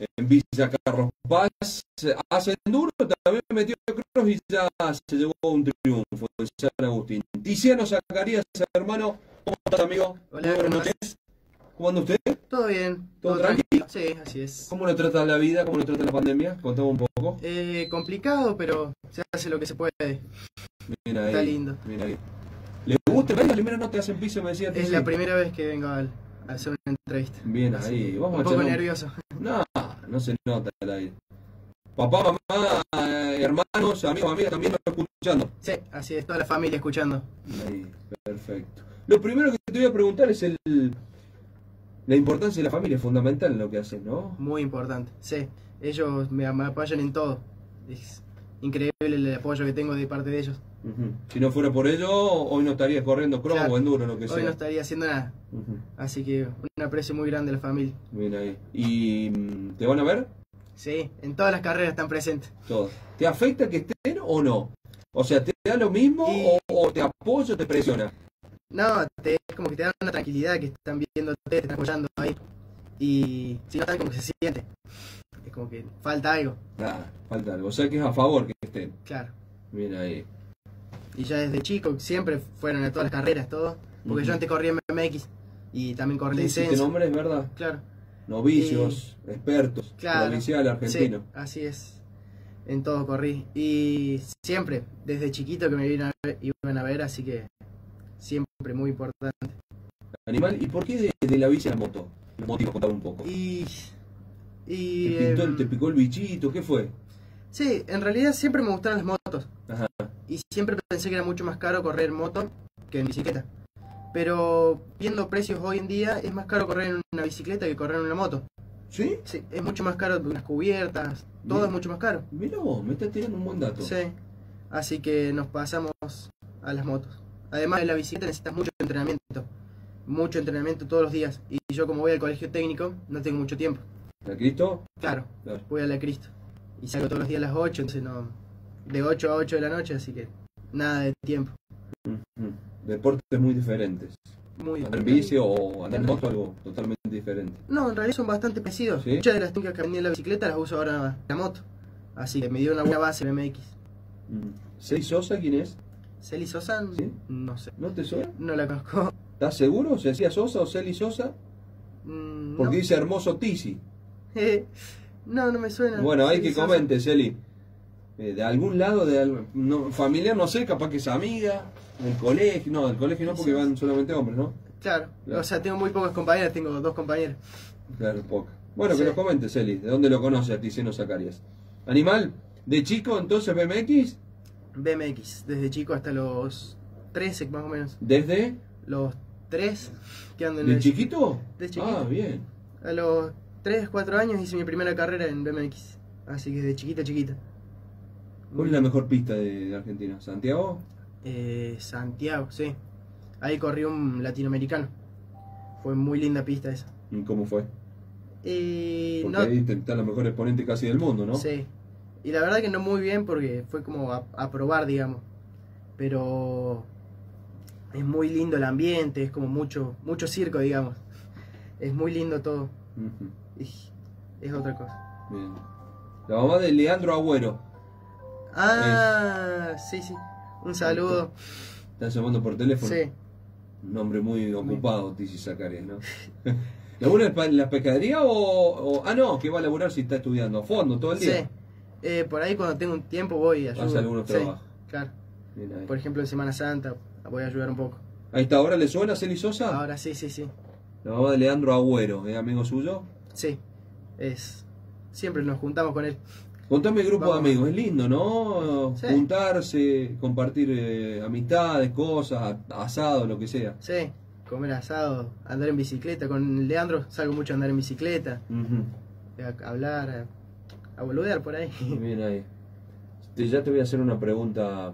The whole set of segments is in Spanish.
en Villa Carlos Paz. Hace enduro, también metió cross y ya se llevó un triunfo en San Agustín. Tiziano Zacarías, hermano, ¿cómo estás, amigo? Hola, muy buenas noches. ¿Cómo anda usted? ¿Todo bien? ¿Todo tranquilo? Sí, así es. ¿Cómo le trata la vida? ¿Cómo le trata la pandemia? Contame un poco. Complicado, pero se hace lo que se puede. Mira ahí. Está lindo. Mira ahí. ¿Le gusta? ¿Ves? La primera no te hacen piso, me decía. Es la primera vez que vengo a hacer una entrevista. Bien ahí. Vamos un poco nervioso. No, no se nota el aire. Papá, mamá, hermanos, amigos, amigas también lo están escuchando. Sí, así es, toda la familia escuchando. Ahí, perfecto. Lo primero que te voy a preguntar es la importancia de la familia, es fundamental en lo que hacen, ¿no? Muy importante, sí. Ellos me apoyan en todo. Es increíble el apoyo que tengo de parte de ellos. Si no fuera por ello, hoy no estarías corriendo cross o enduro, lo que sea. Hoy no estaría haciendo nada. Así que un aprecio muy grande a la familia. Mira ahí. ¿Y te van a ver? Sí, en todas las carreras están presentes. Todas. ¿Te afecta que estén o no? O sea, ¿te da lo mismo o te apoya o te presiona? No, es como que te dan una tranquilidad, que están viéndote, te están apoyando ahí. Y si no están, como que se siente. Es como que falta algo. Ah, falta algo. O sea que es a favor que estén. Claro. Mira ahí. Y ya desde chico siempre fueron a todas las carreras, todo. Porque yo antes corría en BMX y también corrí licencia. ¿Este nombre es verdad? Claro. Novicios, expertos, claro, provincial argentino. Sí, así es. En todo corrí. Y siempre, desde chiquito que me iban a ver, así que siempre muy importante. Animal, ¿y por qué de la bici a la moto? El motivo, contar un poco. ¿Te picó el bichito? ¿Qué fue? Sí, en realidad siempre me gustaron las motos. Ajá. Y siempre pensé que era mucho más caro correr en moto que en bicicleta. Pero viendo precios hoy en día, es más caro correr en una bicicleta que correr en una moto. ¿Sí? Sí, es mucho más caro, unas cubiertas, todo es mucho más caro. Mira vos, me estás tirando un buen dato. Sí, así que nos pasamos a las motos. Además de la bicicleta necesitas mucho entrenamiento todos los días. Y yo como voy al colegio técnico, no tengo mucho tiempo. ¿La Cristo? Claro, voy a la Cristo. Y salgo todos los días a las 8, entonces no... De 8 a 8 de la noche, así que nada de tiempo. Deportes muy diferentes. Andar en bici o andar en moto, algo totalmente diferente. No, en realidad son bastante parecidos. ¿Sí? Muchas de las técnicas que aprendí en la bicicleta las uso ahora en la moto. Así que me dio una buena base en MX. ¿Celi Sosa quién es? ¿Celi Sosa? ¿Sí? No sé. ¿No te suena? No la conozco. ¿Estás seguro? ¿Se decía Sosa o Celi Sosa? Porque dice hermoso Tizi. No me suena. Bueno, hay que comente, Celi. De algún lado, familiar, no sé, capaz que es amiga, del colegio, no, del colegio no, porque van solamente hombres, ¿no? Claro, o sea, tengo muy pocas compañeras, tengo 2 compañeras. Claro, poca. Bueno, que nos comente, Celi, ¿de dónde lo conoce a Tiziano Zacarías? Animal, de chico entonces BMX. BMX, desde chico hasta los 13 más o menos. ¿Desde? Los 3 que ando en ¿De chiquito? De chiquito. Ah, bien. A los 3, 4 años hice mi primera carrera en BMX, así que de chiquita. ¿Cuál es la mejor pista de Argentina? ¿Santiago? Santiago, sí. Ahí corrí un latinoamericano. Fue muy linda pista esa. ¿Y cómo fue? Porque no, ahí están los mejores exponentes casi del mundo, ¿no? Sí. Y la verdad que no muy bien porque fue como a probar, digamos. Pero es muy lindo el ambiente, es como mucho circo, digamos. Es muy lindo todo. Es otra cosa. Bien. La mamá de Leandro Agüero. Sí. Un saludo. ¿Están llamando por teléfono? Sí. Un hombre muy ocupado, Tizi Zacarías, ¿no? ¿Labura en la pescadería o...? Ah, no, que va a laburar si está estudiando a fondo todo el día. Sí. Por ahí cuando tengo un tiempo voy a ayudar. Hace algunos trabajos. Claro. Por ejemplo, en Semana Santa voy a ayudar un poco. Ahí está, ¿ahora le suena a Celi Sosa? Ahora sí. La mamá de Leandro Agüero, ¿es amigo suyo? Sí. Siempre nos juntamos con él. Contame el grupo de amigos, es lindo, ¿no? Sí. Juntarse, compartir amistades, cosas, asado, lo que sea. Sí, comer asado, andar en bicicleta. Con Leandro salgo mucho a andar en bicicleta, a hablar, a boludear por ahí. Bien ahí. Ya te voy a hacer una pregunta.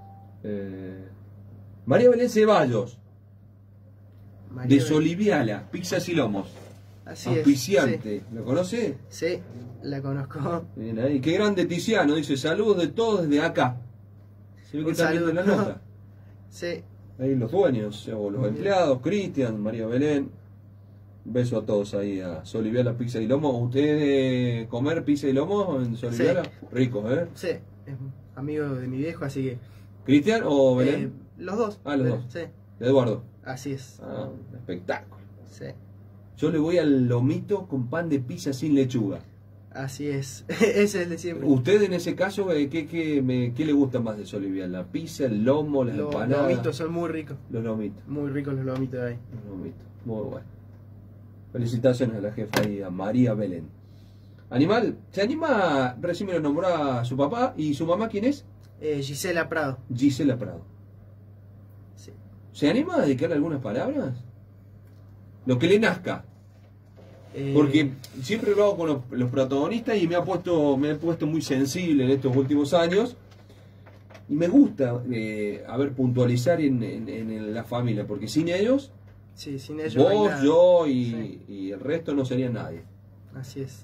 María Belén Ceballos, de Soliviala, Pizzas y Lomos. Así auspiciante. Es, sí. ¿Lo conoce? Sí, la conozco. Bien ahí. Qué grande Tiziano, dice saludos de todos desde acá. Se ve que está viendo la nota. Sí. Ahí los dueños, o los empleados, Cristian, María Belén. Un beso a todos ahí, a Soliviala Pizza y Lomo. ¿Ustedes comer pizza y lomo en Soliviala? Sí. Ricos, ¿eh? Sí, es amigo de mi viejo, así que... ¿Cristian o Belén? Los dos. Ah, los dos. Sí, De Eduardo. así es. Ah, espectáculo. Sí, Yo le voy al lomito con pan de pizza sin lechuga. así es. Ese es el de siempre. ¿Usted en ese caso qué le gusta más de Soliviala? ¿La pizza, el lomo, las Los empanadas? lomitos son muy ricos. Los lomitos. Muy ricos los lomitos de ahí. Los lomitos. Muy bueno. Felicitaciones a la jefa y a María Belén. Animal, ¿se anima? Recién me lo nombró a su papá. ¿Y su mamá quién es? Gisela Prado. Gisela Prado. Sí. ¿Se anima a dedicarle algunas palabras? Lo que le nazca. Eh, Porque siempre lo hago con los protagonistas y me he puesto muy sensible en estos últimos años. Y me gusta, puntualizar en la familia, porque sin ellos, sí, sin ellos no hay vos, nada. yo Sí. y el resto no sería nadie. Así es.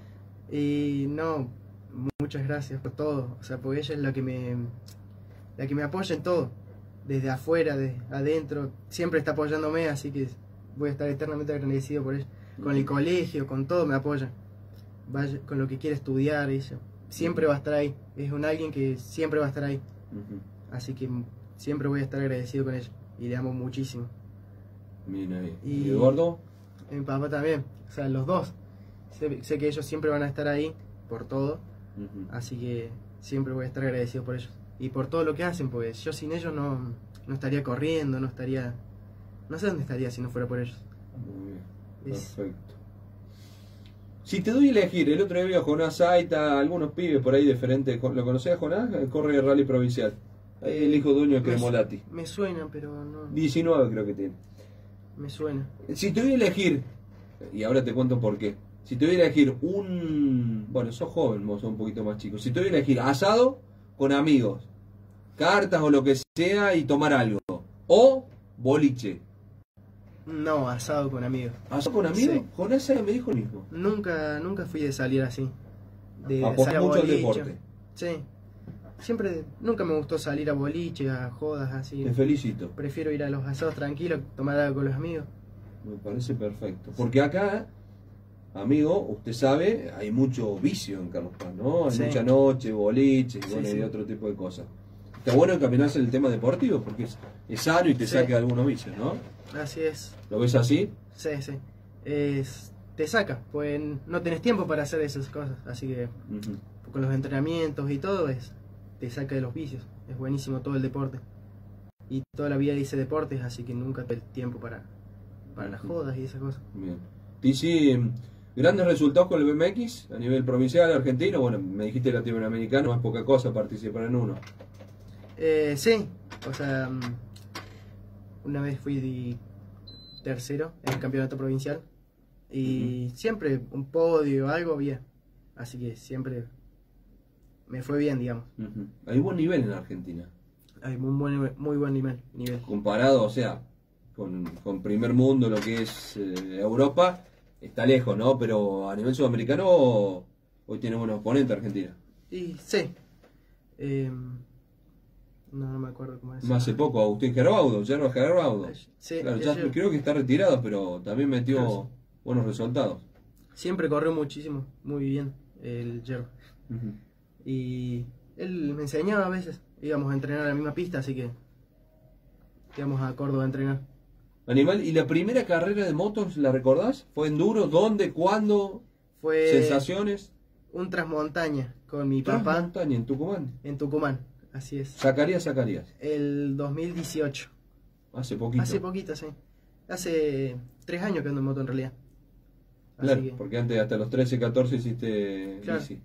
Y no, muchas gracias por todo. O sea, porque ella es la que me apoya en todo. Desde afuera, desde adentro. Siempre está apoyándome, así que voy a estar eternamente agradecido por ella. Con el colegio, con todo me apoya. Vaya, con lo que quiere estudiar, ella. Siempre va a estar ahí. Es un alguien que siempre va a estar ahí. Ujú. Así que siempre voy a estar agradecido con ella. Y le amo muchísimo. Bien ahí. Y- ¿Y Eduardo? Mi papá también. O sea, los dos. Sé que ellos siempre van a estar ahí por todo. Ujú. Así que siempre voy a estar agradecido por ellos. Y por todo lo que hacen, porque yo sin ellos no estaría corriendo, no estaría... No sé dónde estaría si no fuera por ellos. Muy bien. Es- Perfecto. Si te doy a elegir, el otro día vi a Jonás Saita, algunos pibes por ahí diferentes. ¿Lo conocés a Jonás? Corre el rally provincial. El hijo dueño de Cremolati. Me suena, pero no... 19 creo que tiene. Me suena. Si te doy a elegir, y ahora te cuento por qué. Si te doy a elegir bueno, sos joven, vos sos un poquito más chico. Si te doy a elegir asado con amigos, cartas o lo que sea y tomar algo. O boliche. No, asado con amigos. ¿Asado con amigos? Sí. Jonás Saita me dijo lo mismo. Nunca fui de salir así. De Apostó salir a mucho al boliche. deporte. Sí. Nunca me gustó salir a boliche, a jodas así. Te felicito. Prefiero ir a los asados tranquilos, tomar algo con los amigos. Me parece perfecto. Porque acá, amigo, usted sabe, hay mucho vicio en Carlos Paz, ¿no? Hay Sí. mucha noche, boliche, Sí, bueno, sí. y otro tipo de cosas. Está bueno encaminarse en el tema deportivo porque es sano y te Sí. saca de algunos vicios, ¿no? Así es. ¿Lo ves así? Sí. Te saca, pues no tenés tiempo para hacer esas cosas. Así que Ujú. con los entrenamientos y todo, te saca de los vicios. Es buenísimo todo el deporte. Y toda la vida hice deportes, así que nunca tuve el tiempo para las jodas y esas cosas. Bien. Y sí, grandes resultados con el BMX a nivel provincial argentino. Bueno, me dijiste latinoamericano, no es poca cosa participar en uno. Sí, o sea, una vez fui tercero en el campeonato provincial y siempre un podio, algo bien. Así que siempre me fue bien, digamos. Ujú. Hay buen nivel en Argentina. Hay muy buen nivel. Comparado, o sea, con primer mundo, lo que es Europa, está lejos, ¿no? Pero a nivel sudamericano, hoy tiene buenos oponentes Argentina. Y sí. No me acuerdo cómo es. Más hace poco, Agustín Gerbaudo, Yerba Gerbaudo. Sí, Claro, ya creo que está retirado, pero también metió Claro. buenos resultados. Siempre corrió muchísimo, muy bien el Yerba. Ujú. Y él me enseñaba a veces. Íbamos a entrenar a la misma pista, así que íbamos a Córdoba a entrenar. Animal, ¿y la primera carrera de motos la recordás? ¿Fue enduro? ¿Dónde? ¿Cuándo? Fue ¿Sensaciones? un transmontaña con mi papá Transmontaña, en Tucumán. en Tucumán. Así es. Zacarías. El 2018. Hace poquito. Hace poquito, sí. Hace 3 años que ando en moto en realidad. Así Claro, que- porque antes hasta los 13, 14 hiciste Claro. bici.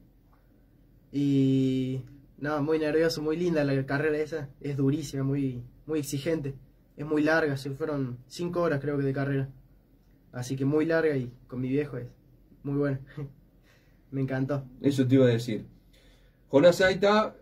Y no, muy nervioso, muy linda la carrera esa. Es durísima, muy exigente. Es muy larga, se fueron 5 horas creo que de carrera. Así que muy larga y con mi viejo es muy buena. Me encantó. Eso te iba a decir. Jonás Saita,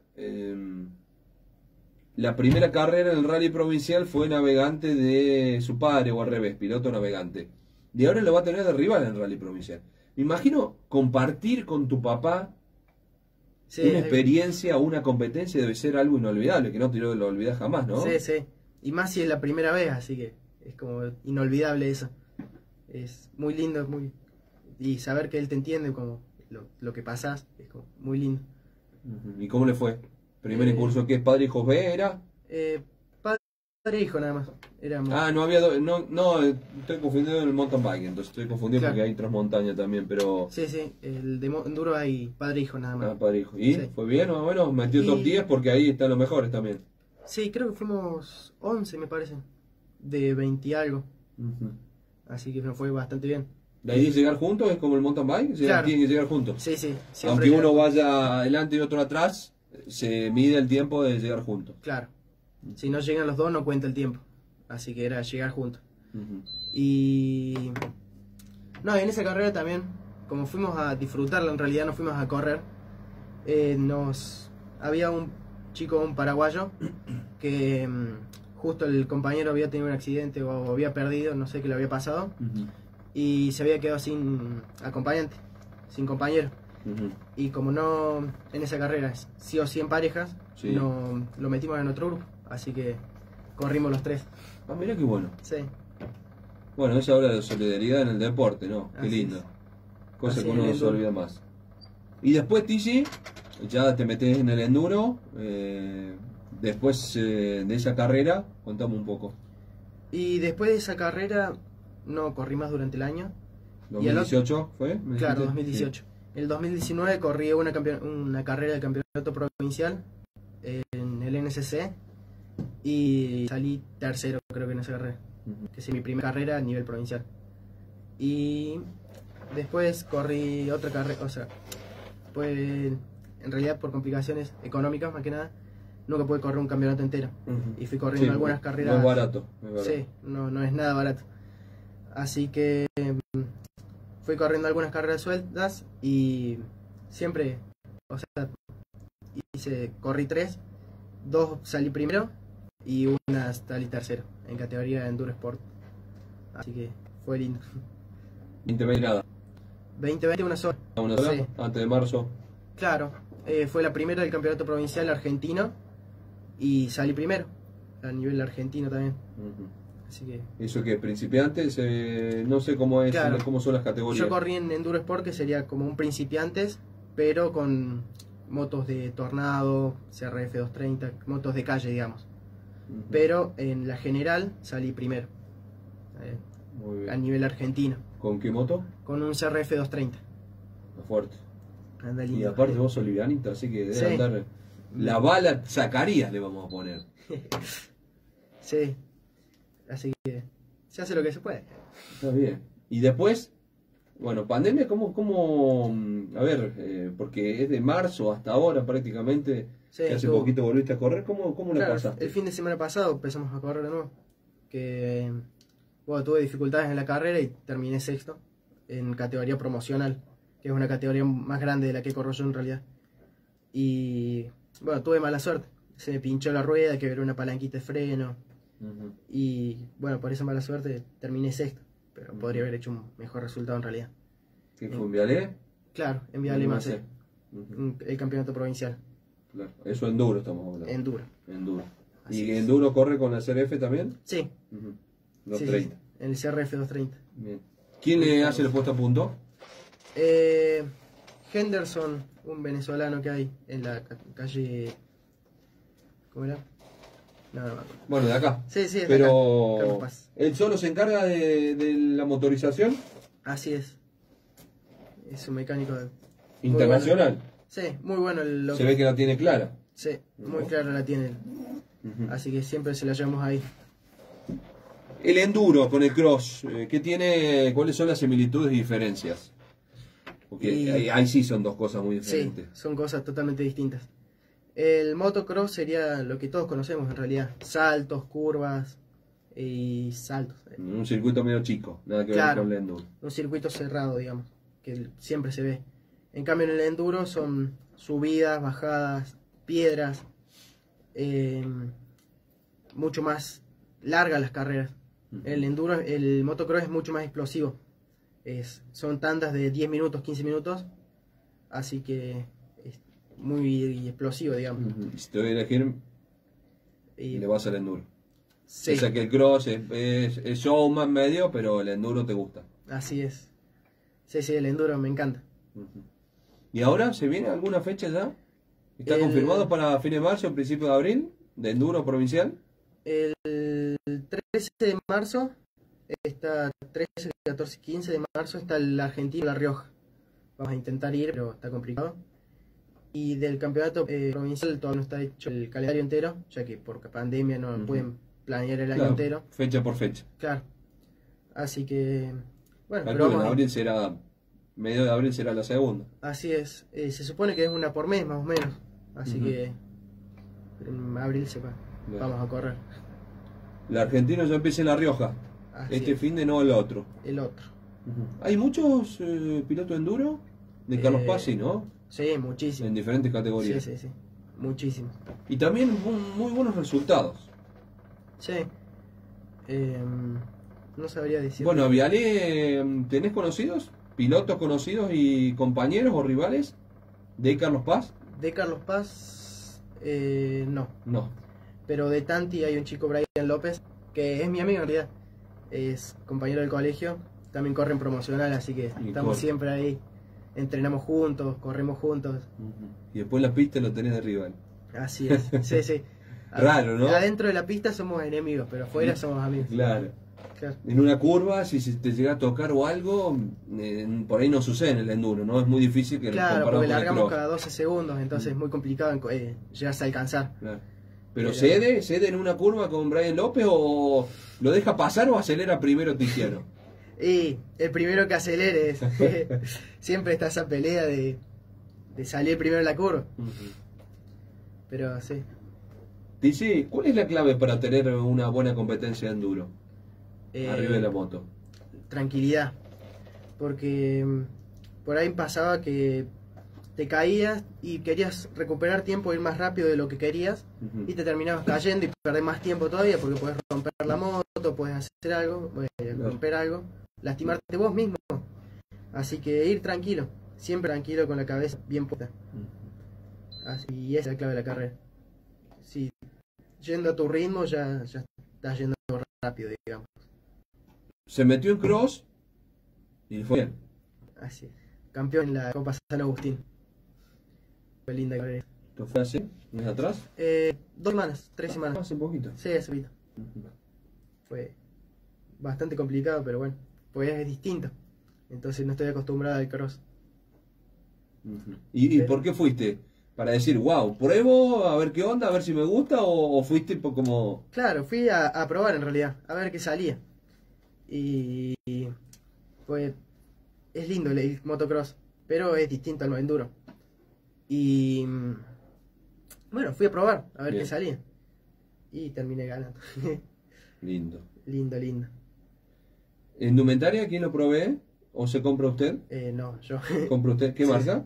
la primera carrera en el rally provincial fue navegante de su padre, o al revés, piloto navegante. Y ahora lo va a tener de rival en el rally provincial. Me imagino compartir con tu papá Sí, una experiencia, una competencia debe ser algo inolvidable, que no te lo olvidas jamás, ¿no? sí. Y más si es la primera vez, así que es como inolvidable eso. Es muy lindo, y saber que él te entiende como lo que pasás, es como muy lindo. ¿Y cómo le fue? ¿Primer incurso que padre hijo B era? Padre e hijo nada más. Éramos, Ah, no había no, estoy confundido en el mountain bike, entonces estoy confundido Claro. porque hay transmontaña también, pero... sí, el de enduro hay padre e hijo nada más. Ah, padre hijo. ¿Y Sí. fue bien más o menos? Metió Y- top 10 porque ahí están los mejores también. Sí, creo que fuimos 11 me parece, de 20 y algo, Ujú. así que me fue bastante bien. ¿De ahí llegar juntos es como el mountain bike? Claro. Tienen que llegar juntos. Sí, Aunque siempre uno vaya adelante y otro atrás, se mide el tiempo de llegar juntos. Claro, si no llegan los dos no cuenta el tiempo, así que era llegar juntos. Ujú. Y no, y en esa carrera también, como fuimos a disfrutarla, en realidad no fuimos a correr, había un chico, un paraguayo, que justo el compañero había tenido un accidente o había perdido, no sé qué le había pasado, Ujú. y se había quedado sin acompañante, sin compañero. Ujú. Y como no, en esa carrera es sí o sí en parejas, Sí. no, lo metimos en otro grupo, así que corrimos los tres. Ah, mira qué bueno. Sí, Bueno, esa habla de solidaridad en el deporte, ¿no? Qué Así lindo. es. Cosa Así que es, uno el no se enduro. olvida más. Y después, Tizi, ya te metes en el enduro. Después de esa carrera, contame un poco. y después de esa carrera no corrí más durante el año. Y al otro- ¿2018 fue? ¿Me Claro, dijiste? 2018. El 2019 corrí una carrera del campeonato provincial en el NSC y salí tercero, creo que en esa carrera, Sí. Ujú. que es mi primera carrera a nivel provincial. Y después corrí otra carrera, o sea, pues en realidad por complicaciones económicas más que nada, nunca pude correr un campeonato entero. Ujú. Y fui corriendo Sí, algunas no carreras. es barato. No es barato. Sí, no es nada barato. Así que fui corriendo algunas carreras sueltas y siempre, o sea, corrí 3, 2 salí primero y una salí tercero en categoría de Enduro Sport. Así que fue lindo. 20 nada. 2020 una sola. Una sola, Sí. antes de marzo. Claro, fue la primera del campeonato provincial argentino y salí primero a nivel argentino también. Ujú. Así que Eso que principiantes, no sé cómo es, Claro. cómo son las categorías. yo corrí en Enduro Sport, que sería como un principiantes, pero con motos de Tornado, CRF 230, motos de calle, digamos. Ujú. Pero en la general salí primero, Muy a bien. nivel argentino, ¿Con qué moto? con un CRF 230. Fuerte. Anda Y lindo. aparte vos sos livianito, así que debe Sí. andar. La bala Zacarías le vamos a poner. Sí, así que se hace lo que se puede. Está bien. Y después, bueno, pandemia, a ver, porque es de marzo hasta ahora prácticamente, Sí, que hace estuvo- poquito volviste a correr, ¿cómo la Claro, pasaste? el fin de semana pasado empezamos a correr de nuevo. Que bueno, tuve dificultades en la carrera y terminé sexto en categoría promocional, que es una categoría más grande de la que corro yo en realidad. Y bueno, tuve mala suerte. Se me pinchó la rueda, que era una palanquita de freno. Ujú. Y bueno, por esa mala suerte terminé sexto. Pero podría haber hecho un mejor resultado en realidad. ¿Qué fue un Vialé? Claro, en Viale más Ujú. el campeonato provincial. Claro. Eso enduro estamos hablando. Enduro. Enduro. Así ¿Y es. enduro corre con la CRF también? Sí, Ujú. sí, 230. sí, en el CRF 230. Bien. ¿Quién le hace la puesta a punto? Henderson, un venezolano que hay en la calle. ¿Cómo era? No me acuerdo. Bueno, de acá. Sí, sí, es de acá, Carlos Pero Paz. él solo se encarga de la motorización Así es. Es un mecánico muy internacional. bueno. Sí, muy bueno el Se ve que la tiene clara. Sí, muy claro la tiene. Ujú. Así que siempre se la llevamos ahí. El enduro con el cross, ¿cuáles son las similitudes y diferencias? Porque Y- ahí sí son dos cosas muy Sí, diferentes. son cosas totalmente distintas. El motocross sería lo que todos conocemos en realidad. Saltos, curvas y saltos. Un circuito medio chico, nada que ver Claro. con el enduro. Un circuito cerrado, digamos, que siempre se ve. En cambio en el enduro son subidas, bajadas, piedras, mucho más largas las carreras. Ujú. El motocross es mucho más explosivo. Son tandas de 10 minutos, 15 minutos, así que es muy explosivo, digamos. Ujú. Si te voy a elegir, Y, le vas al enduro. sí, O sea que el cross es showman medio, pero el enduro te gusta. Así es. Sí, sí, el enduro me encanta. Ujú. ¿Y ahora se viene alguna fecha ya? ¿Está El- confirmado para fines de marzo o principios de abril? ¿De enduro provincial? El 13 de marzo está 13, 14, 15 de marzo está el argentino La Rioja. Vamos a intentar ir, pero está complicado. Y del campeonato provincial todavía no está hecho el calendario entero, ya que por pandemia no Ujú. pueden planear el año Claro, entero. fecha por fecha. Claro. Así que, bueno, pero Calculo, en vamos a ir. abril será, medio de abril será la segunda. Así es. Se supone que es una por mes más o menos. Así Ujú. que en abril Bueno. vamos a correr. El argentino ya empieza en La Rioja. Así Este es. fin de no el otro. El otro. ¿Hay muchos pilotos enduro? De Carlos Paz, sí, ¿no? Sí, muchísimo. En diferentes categorías. Sí, sí, sí. Muchísimo. Y también muy buenos resultados. Sí. No sabría decir. Bueno, Viale, ¿tenés conocidos? ¿Pilotos conocidos y compañeros o rivales de Carlos Paz? De Carlos Paz, no. No. Pero de Tanti hay un chico, Brian López, que es mi amigo en realidad. Es compañero del colegio. También corre en promocional, así que Y estamos corre. siempre ahí. Entrenamos juntos, corremos juntos. Y después la pista lo tenés de rival. Así es. Sí, sí. Raro, ¿no? Adentro de la pista somos enemigos, pero afuera somos amigos. Claro. Claro. En una curva, si se te llega a tocar o algo, por ahí no sucede en el enduro, ¿no? Es muy difícil que Claro, comparado porque con el largamos cross. cada 12 segundos, entonces es muy complicado llegarse a alcanzar. Claro. Pero ¿cede en una curva con Brian López o lo deja pasar o acelera primero Tiziano? Y el primero que acelere es, siempre está esa pelea de salir primero en la curva. Pero sí. Dice, ¿cuál es la clave para tener una buena competencia de enduro arriba de la moto? Tranquilidad. Porque por ahí pasaba que te caías y querías recuperar tiempo, ir más rápido de lo que querías, Ujú. y te terminabas cayendo y perdés más tiempo todavía porque puedes romper la moto, puedes hacer algo, puedes romper algo, lastimarte vos mismo. Así que ir tranquilo, siempre tranquilo con la cabeza bien puesta. Así, y esa es la clave de la carrera. Si yendo a tu ritmo ya estás yendo rápido, digamos. Se metió en cross y le fue bien. Así. Campeón en la Copa San Agustín. Fue linda carrera. ¿Esto fue hace? ¿Mes atrás? 2 semanas, 3 semanas. Hace poquito. Sí, hace poquito. Ujú. Fue bastante complicado, pero bueno, pues es distinto. Entonces no estoy acostumbrado al cross. Ujú. ¿Y por qué fuiste? ¿Para decir, wow, pruebo, a ver qué onda, a ver si me gusta? ¿O fuiste como...? Claro, fui a probar en realidad, a ver qué salía. Y pues es lindo el motocross, pero es distinto al enduro. Y bueno, fui a probar, a ver Bien. qué salía. Y terminé ganando. Lindo. Lindo, lindo. ¿Indumentaria quién lo provee? ¿O se compra usted? No, yo. ¿Compra usted? ¿Qué Sí, marca?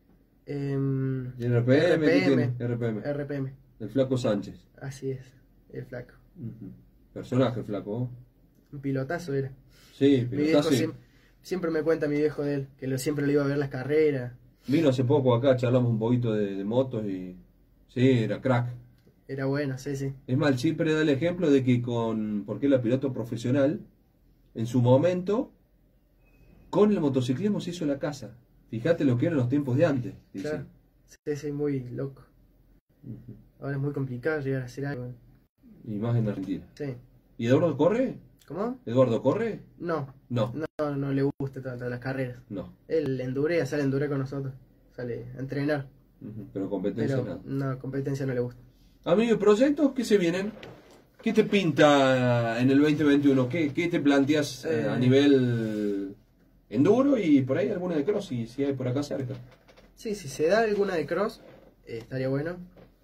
RPM. ¿RPM? ¿Qué tiene? RPM. RPM. El Flaco Sánchez. Así es, el flaco. Ujú. Personaje flaco. Un pilotazo era. Sí, Mi pero viejo está así. siempre me cuenta mi viejo de él, que siempre lo iba a ver las carreras. Vino hace poco acá, charlamos un poquito de motos y... Sí, era crack. Era bueno, sí, sí. Es más, siempre da el ejemplo de que porque él era piloto profesional, en su momento, con el motociclismo se hizo la casa. Fíjate lo que eran los tiempos de antes, dice. Claro. Sí, sí, muy loco. Ujú. Ahora es muy complicado llegar a hacer algo. Y más en Argentina. Sí. ¿Y Eduardo corre? ¿Cómo? ¿Eduardo corre? No, No, no le gusta tanto las carreras. no. Él sale a endurear con nosotros. Sale a entrenar. Ujú. Pero competencia Pero nada. no, competencia no le gusta. Amigo, ¿proyectos qué se vienen? ¿Qué te pinta en el 2021? ¿Qué te planteas a nivel enduro y por ahí alguna de cross si hay por acá cerca? Sí, si se da alguna de cross, estaría bueno.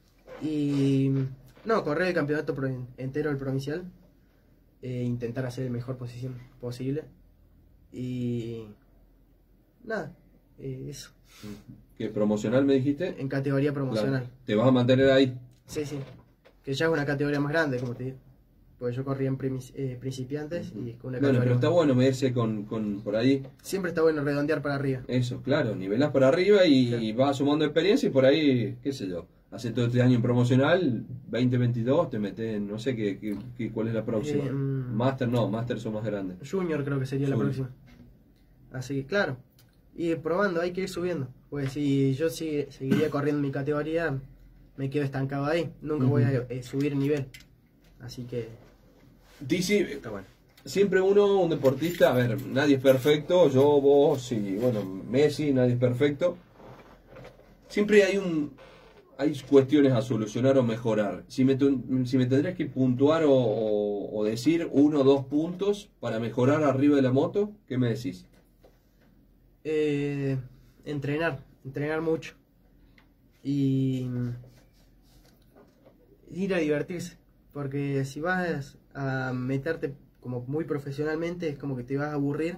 Y no, correr el campeonato entero del provincial. Intentar hacer la mejor posición posible. Y nada, eso. ¿Qué promocional me dijiste? En categoría promocional. Claro. ¿Te vas a mantener ahí? Sí, sí. Que ya es una categoría más grande, como te digo. Porque yo corría en principiantes y con una Bueno, categoría pero está más- bueno medirse con por ahí. Siempre está bueno redondear para arriba. Eso, claro, nivelás para arriba y Claro. vas sumando experiencia y por ahí, qué sé yo, hace todo este año en promocional, 2022, te metes en, no sé cuál es la próxima. Eh, Master no, Master son más grandes. Junior creo que sería la Junior. próxima. Así que claro, ir probando, hay que ir subiendo. Pues si yo seguiría corriendo mi categoría, me quedo estancado ahí. Nunca voy a subir nivel. Así que Tizi, está bueno. siempre uno, un deportista, a ver, nadie es perfecto, yo, vos y bueno, Messi, nadie es perfecto. Siempre hay cuestiones a solucionar o mejorar. Si me tendrías que puntuar o decir 1 o 2 puntos para mejorar arriba de la moto, ¿qué me decís? Entrenar mucho. Y ir a divertirse. Porque si vas a meterte como muy profesionalmente, es como que te vas a aburrir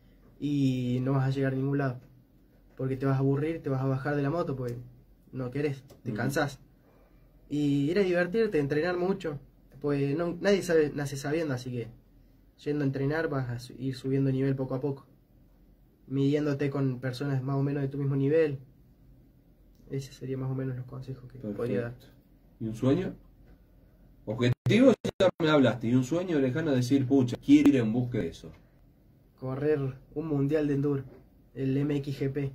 y no vas a llegar a ningún lado. Porque te vas a aburrir, te vas a bajar de la moto, pues no querés, te cansás. Y ir a divertirte, entrenar mucho, pues nadie nace sabiendo, así que yendo a entrenar vas a ir subiendo nivel poco a poco. Midiéndote con personas más o menos de tu mismo nivel. Ese sería más o menos los consejos que podría dar. ¿Y un sueño? Objetivo ya me hablaste, y un sueño lejano decir, pucha, quiero ir en busca de eso. Correr un mundial de enduro, el MXGP.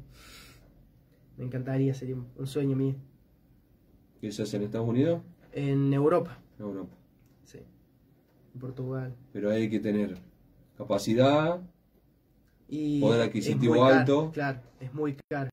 Me encantaría, sería un sueño mío. ¿Qué se hace en Estados Unidos? En Europa. En Europa. Sí. En Portugal. Pero hay que tener capacidad, Y poder adquisitivo alto. Claro, es muy caro.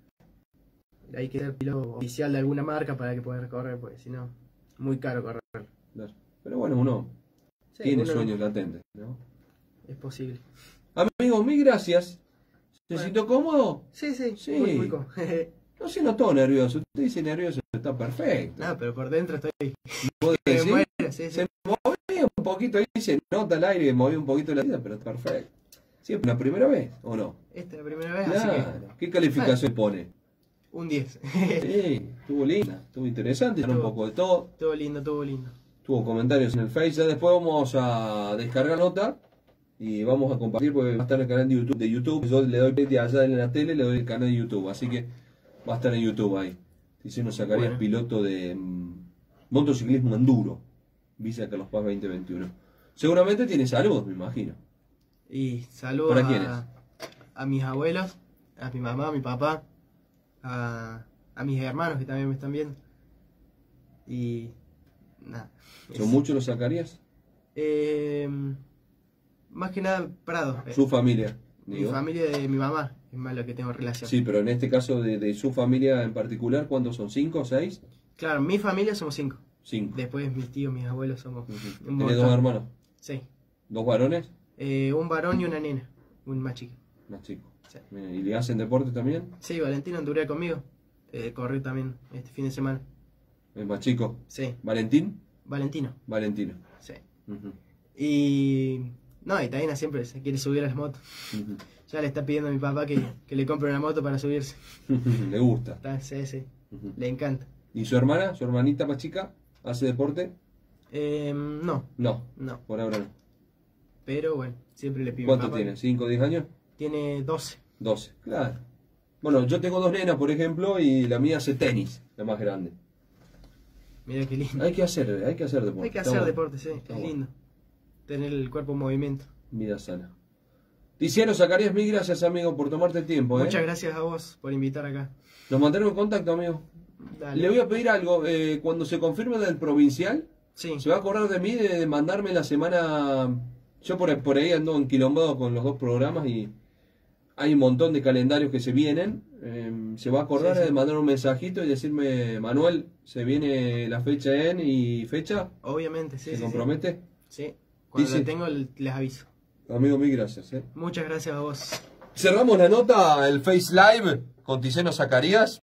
Hay que ser piloto oficial de alguna marca para que puedas correr, porque si no, muy caro correr. Claro. Pero bueno, uno tiene sueños latentes, ¿no? Es posible. Amigo, mil gracias. ¿Se sintió cómodo? Sí. Muy cómodo. No se notó nervioso. Usted dice nervioso, está perfecto. No, pero por dentro estoy... ¿Vos decís? Sí. Se movía un poquito ahí, se nota el aire, movía un poquito la vida, pero está perfecto. ¿Siempre la primera vez o no? Esta es la primera vez, Claro. así que... ¿Qué calificación pone? Un 10. Sí, estuvo linda, estuvo interesante, un poco de todo. Estuvo lindo. Tuvo comentarios en el Face. Ya después vamos a descargar nota y vamos a compartir porque va a estar en el canal de YouTube. Yo le doy play allá en la tele, le doy el canal de YouTube. Así que va a estar en YouTube ahí. Si nos sacaría piloto de motociclismo enduro. Visa Carlos Paz 2021. Seguramente tiene saludos, me imagino. Y saludos ¿Para quiénes? A mis abuelos, a mi mamá, a mi papá, a mis hermanos que también me están viendo. Y nada. ¿Son muchos los sacarías? Más que nada Prado. Su familia. Mi Digo. familia de mi mamá es más lo que tengo relación. Sí, pero en este caso de su familia en particular, ¿cuántos son? ¿5 o 6? Claro, mi familia somos 5. 5. Después mis tíos, mis abuelos somos un ¿Tenés montón. 2 hermanos? Sí. ¿2 varones? Un varón y una nena, un más chico. Más chicos. Sí. ¿Y le hacen deporte también? Sí, Valentino anduré conmigo. Corrió también este fin de semana. ¿El más chico? Sí. ¿Valentín? Valentino. Valentino. Sí. Ujú. Y... No, y Taina siempre se quiere subir a las motos. Ujú. Ya le está pidiendo a mi papá que le compre una moto para subirse. Le gusta. Sí. Ujú. Le encanta. ¿Y su hermana, su hermanita más chica, hace deporte? No. No, No. por ahora no. Pero bueno, siempre le pido. ¿Cuánto tiene? ¿5 o 10 años? Tiene 12. 12, claro. Bueno, yo tengo 2 nenas, por ejemplo, y la mía hace tenis, la más grande. Mira qué lindo. Hay que hacer deporte. Hay que Está hacer bueno. deporte, sí. Está Es bueno. lindo. Tener el cuerpo en movimiento. Vida sana. Tiziano Zacarías, mil gracias, amigo, por tomarte el tiempo. Muchas gracias a vos por invitar acá. Nos mantenemos en contacto, amigo. Dale. Le voy a pedir algo. Cuando se confirme del provincial, Sí. se va a acordar de mí de mandarme la semana. Yo por ahí ando enquilombado con los 2 programas y hay un montón de calendarios que se vienen. Se va a acordar Sí. de mandar un mensajito y decirme, Manuel, se viene la fecha y fecha. Obviamente, sí. ¿Se sí, compromete? Sí. Cuando Dice- lo tengo les aviso. Amigo, mil gracias. Muchas gracias a vos. Cerramos la nota, el Face Live con Tiziano Zacarías.